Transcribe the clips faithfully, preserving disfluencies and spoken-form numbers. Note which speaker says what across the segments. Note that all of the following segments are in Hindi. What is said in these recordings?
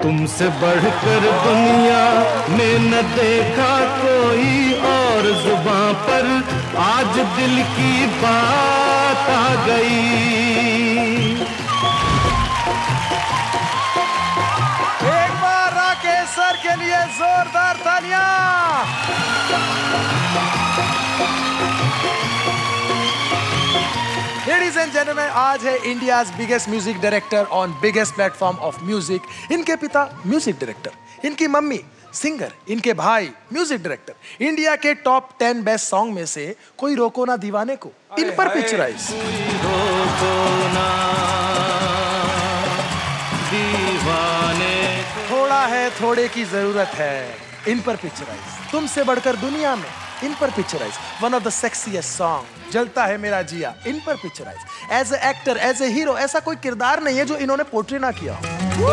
Speaker 1: तुमसे बढ़कर दुनिया में न देखा कोई और जुबां पर आज दिल की बात आ गई।
Speaker 2: एक बार राकेश सर के लिए जोरदार तालियां। Ladies and gentlemen, आज है India's biggest music director on biggest platform of music. इनके पिता म्यूजिक डायरेक्टर, इनकी मम्मी सिंगर, इनके भाई म्यूजिक डायरेक्टर। इंडिया के टॉप टेन बेस्ट सॉन्ग में से कोई रोको ना दीवाने को इन पर पिक्चराइज। थोड़ा है थोड़े की जरूरत है इन पर पिक्चराइज। तुमसे बढ़कर दुनिया में इन पर picturise. One of the sexiest song जलता है मेरा जिया इन पर picturise. As a actor, as a hero, ऐसा कोई किरदार नहीं है जो इन्होंने पोर्ट्रे ना किया हो।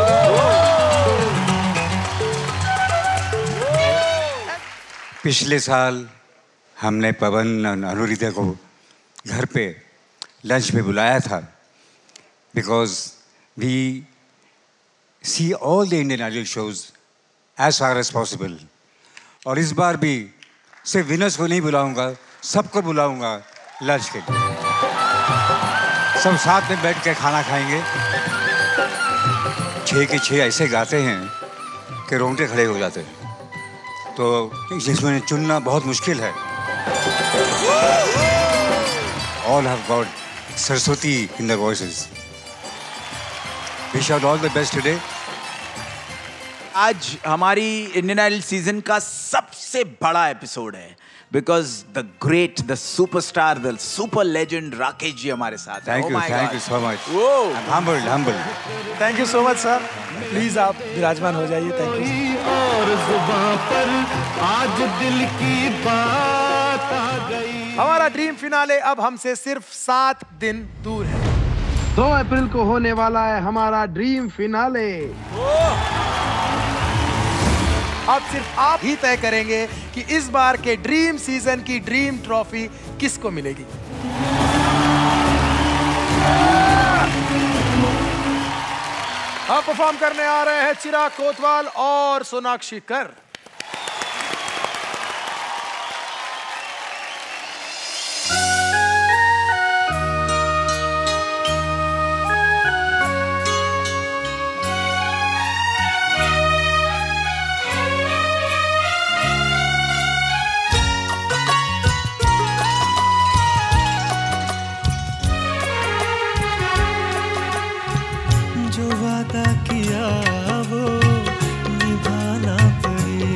Speaker 3: पिछले साल हमने पवन अनुरिधा को घर पे लंच पे बुलाया था because we see all the Indian Idol shows as far as possible. और इस बार भी सिर्फ विनर्स को नहीं बुलाऊंगा, सबको बुलाऊंगा लंच के लिए। सब साथ में बैठ के खाना खाएंगे। छः के छः ऐसे गाते हैं कि रोंगटे खड़े हो जाते हैं, तो जिसमें चुनना बहुत मुश्किल है। All have got Saraswati in their voices. Wish out all the best today.
Speaker 4: आज हमारी इंडियन आइडल सीजन का सबसे बड़ा एपिसोड है because the great, the superstar, the super legend Rakesh ji हमारे साथ हैं।
Speaker 3: Thank you, thank you so much. Humbled, humbled.
Speaker 2: Thank you so much sir. Please आप विराजमान हो जाइए। Thank you.
Speaker 1: और जुबां पर आज दिल की बात आ गई।
Speaker 2: हमारा ड्रीम फिनाले अब हमसे सिर्फ सात दिन दूर है।
Speaker 5: दो अप्रैल को होने वाला है हमारा ड्रीम फिनाले।
Speaker 2: अब सिर्फ आप ही तय करेंगे कि इस बार के ड्रीम सीजन की ड्रीम ट्रॉफी किसको मिलेगी। अब परफॉर्म करने आ रहे हैं चिराग कोतवाल और सोनाक्षी कर।
Speaker 6: वादा किया वो निभाना पड़ेगा।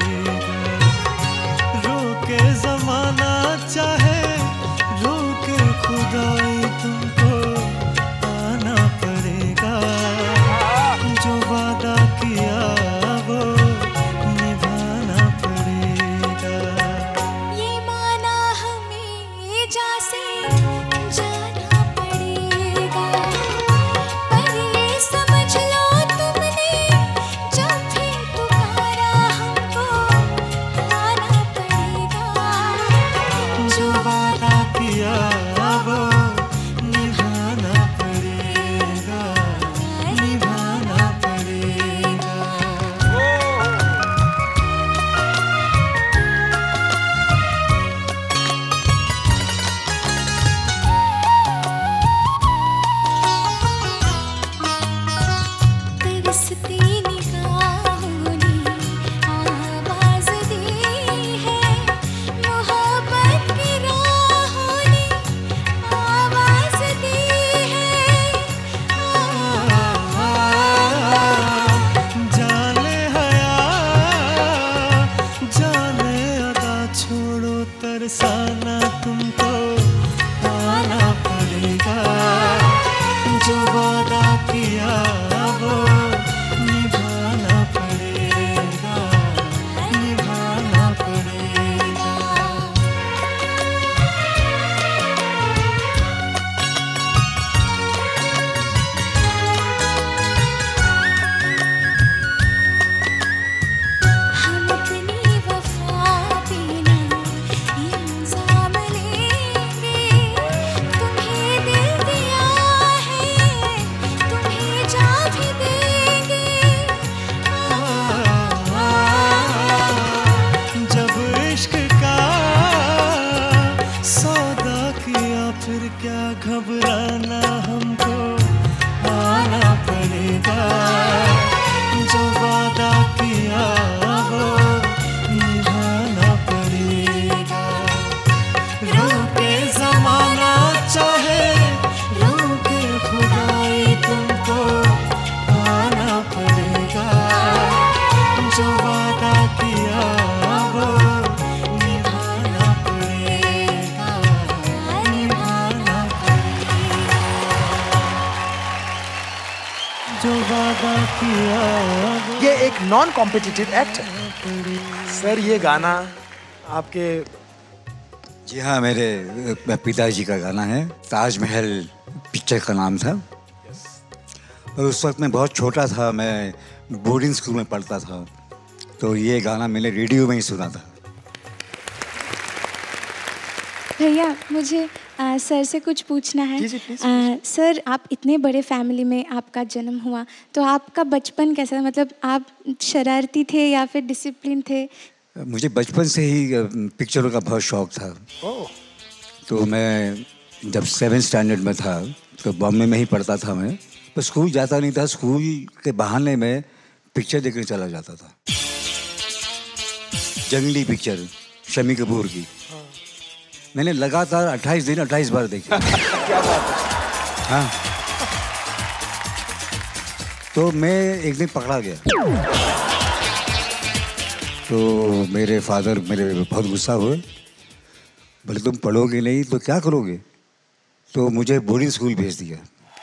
Speaker 1: मुस्कुराना हमको आना पड़ेगा, जो वादा किया वो निभाना पड़ेगा। रोके जमाना चाहे रोके खुदाई, तुमको आना पड़ेगा, जो वादा किया वो निभाना पड़ेगा, निभाना पड़ेगा, जो वादा किया वो।
Speaker 2: ये एक नॉन कॉम्पिटिटिव एक्ट है। सर ये गाना आपके?
Speaker 3: जी हाँ, मेरे पिताजी का गाना है। ताजमहल पिक्चर का नाम था। और उस वक्त मैं बहुत छोटा था, मैं बोर्डिंग स्कूल में पढ़ता था, तो ये गाना मैंने रेडियो में ही सुना था।
Speaker 6: भैया मुझे आ, सर से कुछ पूछना है।
Speaker 2: जी जी प्लीज।
Speaker 6: आ, सर आप इतने बड़े फैमिली में आपका जन्म हुआ, तो आपका बचपन कैसा था? मतलब आप शरारती थे या फिर डिसिप्लिन थे?
Speaker 3: मुझे बचपन से ही पिक्चरों का बहुत शौक था।
Speaker 2: ओह।
Speaker 3: तो मैं जब सेवन स्टैंडर्ड में था तो बॉम्बे में ही पढ़ता था मैं। तो स्कूल जाता नहीं था, स्कूल के बहाने में पिक्चर देखने चला जाता था। जंगली पिक्चर शमी कपूर की मैंने लगातार अट्ठाईस दिन अट्ठाईस बार देखी।
Speaker 2: क्या बात है।
Speaker 3: हाँ। तो मैं एक दिन पकड़ा गया, तो मेरे फादर मेरे बहुत गुस्सा हुए, बोले तुम पढ़ोगे नहीं तो क्या करोगे? तो मुझे बोर्डिंग स्कूल भेज दिया।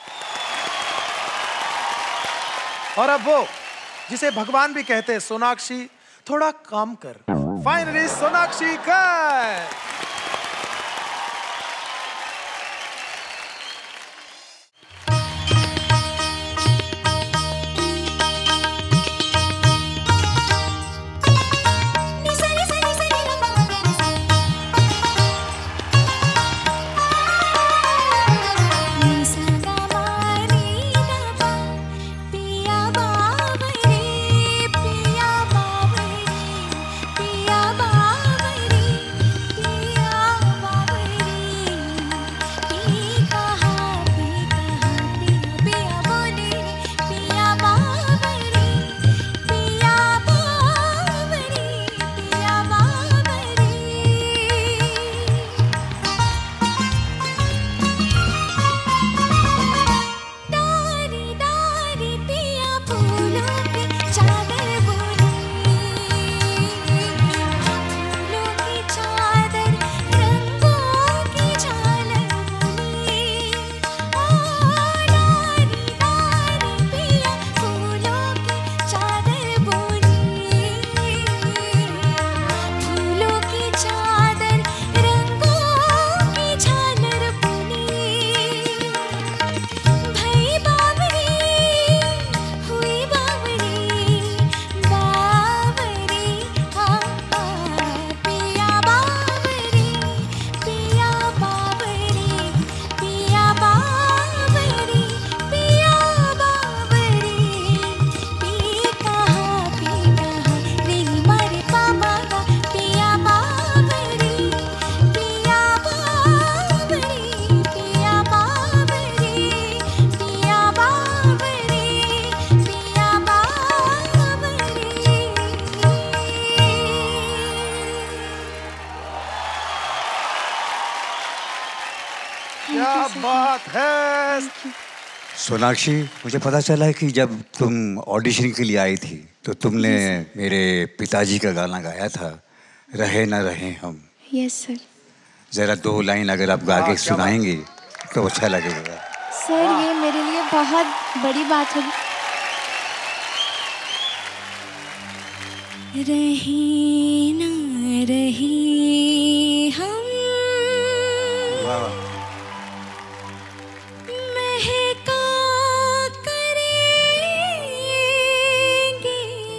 Speaker 2: और अब वो जिसे भगवान भी कहते हैं, सोनाक्षी थोड़ा काम कर। फाइनली सोनाक्षी कर।
Speaker 3: सोनाक्षी, मुझे पता चला है कि जब तुम ऑडिशन के लिए आई थी तो तुमने मेरे पिताजी का गाना गाया था, रहे ना रहे हम।
Speaker 6: Yes sir.
Speaker 3: जरा दो लाइन अगर आप गा के सुनाएंगे तो अच्छा लगेगा।
Speaker 6: सर ये मेरे लिए बहुत बड़ी बात होगी। रहे ना रहे हम,
Speaker 3: वाह।
Speaker 6: महका करेंगे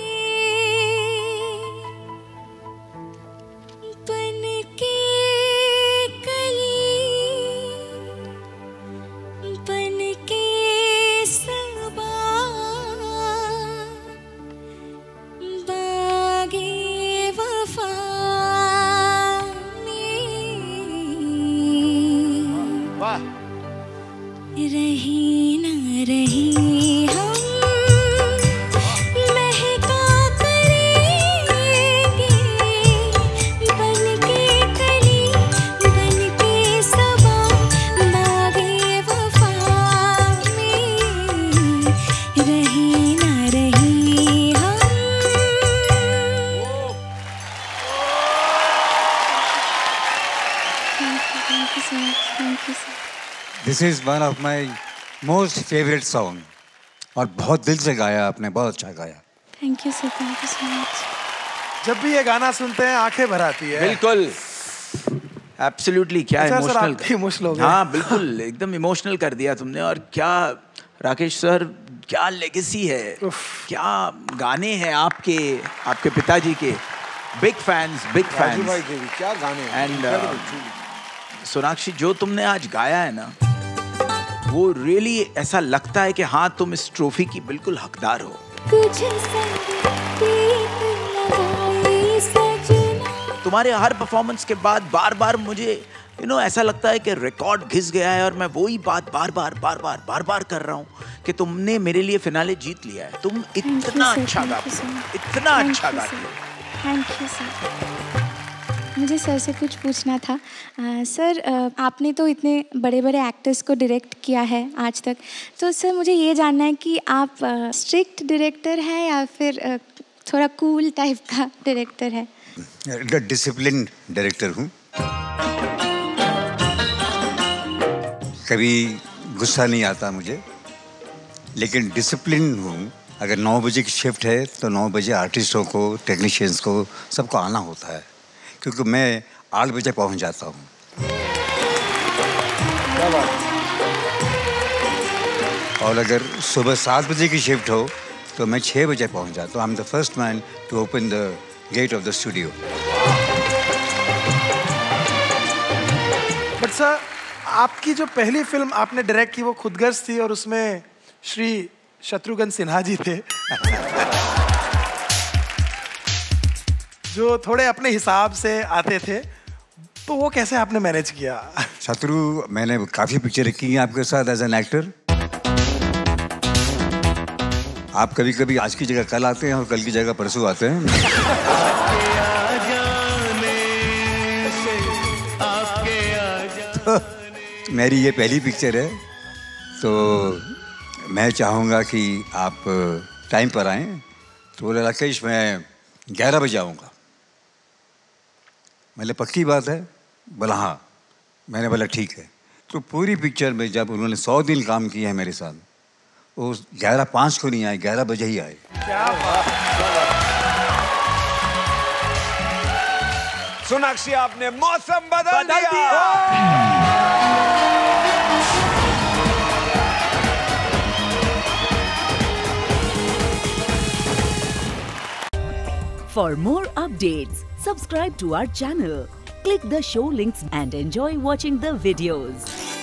Speaker 6: बन के कली, बन के सबा, बागे वफा में रही ना रही हम महका करेंगे बन के कली बन के सबा बागे वफा में रही ना रही हम. Thank you, thank you so much. Thank you, sir.
Speaker 3: This is one of my most favourite song. और बहुत दिल से गाया आपने, बहुत अच्छा गाया.
Speaker 6: Thank you sir, thank you so much.
Speaker 2: जब भी ये गाना सुनते हैं आंखें भर आती है.
Speaker 4: बिल्कुल, एब्सोल्युटली. क्या
Speaker 2: अच्छा, सर,
Speaker 4: इमोशनल,
Speaker 2: आप इमोशनल हो गए.
Speaker 4: हाँ बिल्कुल, एकदम इमोशनल कर दिया तुमने. और क्या राकेश सर, क्या लेगेसी है, क्या गाने हैं आपके, आपके पिताजी के. Big fans, big fans.
Speaker 2: क्या गाने.
Speaker 4: एंड सोनाक्षी, जो तुमने आज गाया है ना, वो रियली ऐसा लगता है कि हाँ, तुम इस ट्रॉफी की बिल्कुल हकदार हो. तुम्हारे हर परफॉर्मेंस के बाद बार बार मुझे यू नो ऐसा लगता है कि रिकॉर्ड घिस गया है और मैं वही बात बार बार बार बार बार बार कर रहा हूँ कि तुमने मेरे लिए फिनाले जीत लिया है. तुम इतना अच्छा गाते हो, इतना अच्छा गाते हो.
Speaker 6: Thank you sir. मुझे सर से कुछ पूछना था. आ, सर, आ, आपने तो इतने बड़े बड़े एक्टर्स को डायरेक्ट किया है आज तक, तो सर मुझे ये जानना है कि आप स्ट्रिक्ट डायरेक्टर हैं या फिर आ, थोड़ा कूल टाइप का डायरेक्टर है?
Speaker 3: डिसिप्लिन डायरेक्टर हूँ. कभी गुस्सा नहीं आता मुझे, लेकिन डिसिप्लिन हूँ. अगर नौ बजे की शिफ्ट है तो नौ बजे आर्टिस्टों को, टेक्नीशियंस को, सबको आना होता है, क्योंकि मैं आठ बजे पहुंच जाता हूँ. और अगर सुबह सात बजे की शिफ्ट हो तो मैं छः बजे पहुंच जाता हूँ. I am the first man to open the gate of the studio.
Speaker 2: But sir, आपकी जो पहली फिल्म आपने डायरेक्ट की वो खुदगर्ज थी और उसमें श्री शत्रुघ्न सिन्हा जी थे जो थोड़े अपने हिसाब से आते थे, तो वो कैसे आपने मैनेज किया?
Speaker 3: शत्रु, मैंने काफ़ी पिक्चर की हैं आपके साथ एज एन एक्टर. आप कभी कभी आज की जगह कल आते हैं और कल की जगह परसों आते हैं. तो मेरी ये पहली पिक्चर है, तो मैं चाहूँगा कि आप टाइम पर आएँ. तो बोले, राकेश मैं ग्यारह बजे आऊँगा. मैंने पक्की बात है? बोला हाँ. मैंने बोला ठीक है. तो पूरी पिक्चर में जब उन्होंने सौ दिन काम किया है मेरे साथ, वो ग्यारह पाँच को नहीं आए, ग्यारह बजे ही आए.
Speaker 2: क्या बात.
Speaker 7: सोनाक्षी, आपने मौसम बदल, बदल दिया, दिया।
Speaker 8: For more updates, subscribe to our channel, click the show links and enjoy watching the videos.